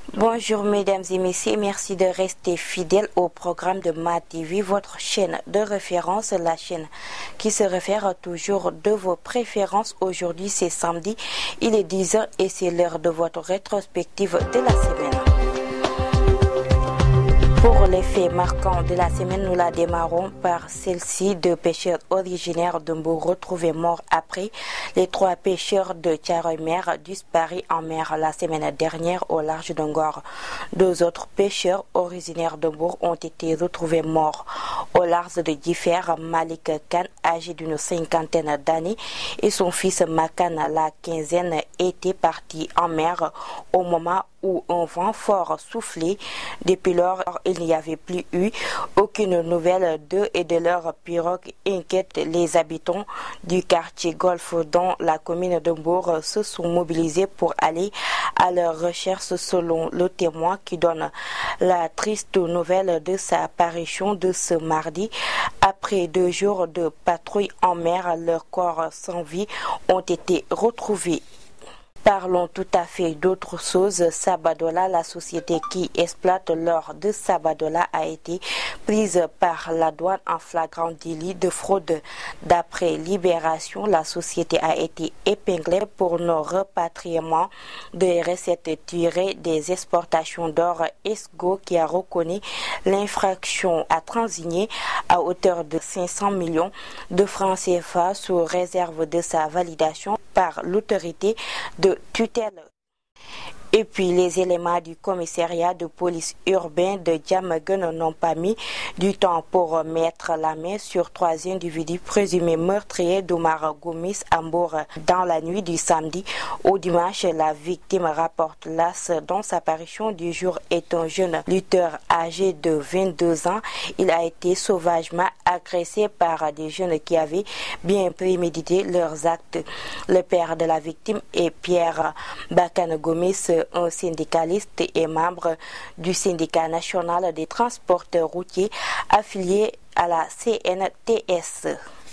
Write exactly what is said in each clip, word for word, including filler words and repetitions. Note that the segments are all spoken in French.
Bonjour mesdames et messieurs, merci de rester fidèles au programme de MATV, votre chaîne de référence, la chaîne qui se réfère toujours de vos préférences. Aujourd'hui c'est samedi, il est dix heures et c'est l'heure de votre rétrospective de la semaine. Pour les faits marquants de la semaine, nous la démarrons par celle-ci. Deux pêcheurs originaires de Mbour retrouvés morts après les trois pêcheurs de Thiaroye-Mer disparus en mer la semaine dernière au large de Ngor. Deux autres pêcheurs originaires de Mbour ont été retrouvés morts au large de Differ. Malik Khan, âgé d'une cinquantaine d'années, et son fils Makan, la quinzaine, étaient partis en mer au moment où un vent fort soufflait. Depuis lors, il n'y avait plus eu aucune nouvelle d'eux et de leur pirogue. Inquiète, les habitants du quartier Golfe dans la commune de Mbour se sont mobilisés pour aller à leur recherche, selon le témoin qui donne la triste nouvelle de sa apparition de ce mardi. Après deux jours de patrouille en mer, leurs corps sans vie ont été retrouvés. Parlons tout à fait d'autre chose. Sabadola, la société qui exploite l'or de Sabadola, a été prise par la douane en flagrant délit de fraude. D'après Libération, la société a été épinglée pour non repatriement des recettes tirées des exportations d'or. Esgo, qui a reconnu l'infraction, a transigné à hauteur de cinq cents millions de francs C F A sous réserve de sa validation par l'autorité de tutelle. Et puis les éléments du commissariat de police urbain de Diamaguène n'ont pas mis du temps pour mettre la main sur trois individus présumés meurtriers d'Omar Gomis à Mbour dans la nuit du samedi au dimanche. La victime, rapporte l'As, dont sa parution du jour, est un jeune lutteur âgé de vingt-deux ans. Il a été sauvagement agressé par des jeunes qui avaient bien prémédité leurs actes. Le père de la victime est Pierre Bakane Gomis, un syndicaliste et membre du syndicat national des transporteurs routiers affilié à la C N T S.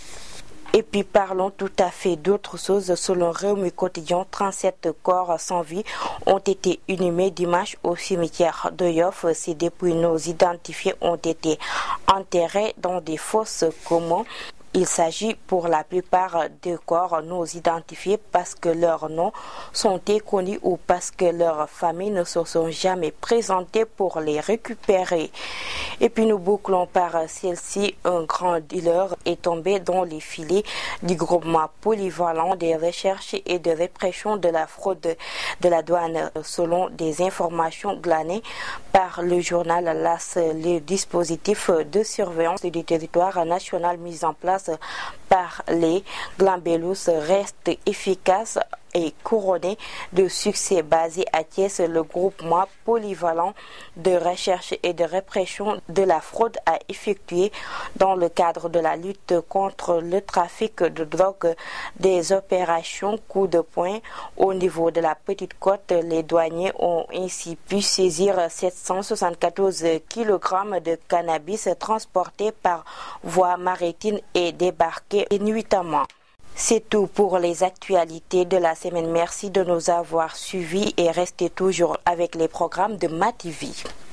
Et puis parlons tout à fait d'autre chose. Selon Réumi Quotidien, trente-sept corps sans vie ont été inhumés dimanche au cimetière de Yoff. Ces dépouilles non identifiés ont été enterrés dans des fosses communes. Il s'agit pour la plupart de corps non identifiés parce que leurs noms sont inconnus ou parce que leurs familles ne se sont jamais présentées pour les récupérer. Et puis nous bouclons par celle-ci. Un grand dealer est tombé dans les filets du groupement polyvalent des recherches et de répression de la fraude de la douane. Selon des informations glanées par le journal L'As, les dispositifs de surveillance du territoire national mis en place par les Glambellous reste efficace et couronné de succès. Basé à Thiès, le groupement polyvalent de recherche et de répression de la fraude a effectué, dans le cadre de la lutte contre le trafic de drogue, des opérations coup de poing au niveau de la Petite Côte. Les douaniers ont ainsi pu saisir sept cent soixante-quatorze kilogrammes de cannabis transportés par voie maritime et débarqués nuitamment. C'est tout pour les actualités de la semaine. Merci de nous avoir suivis et restez toujours avec les programmes de MATV.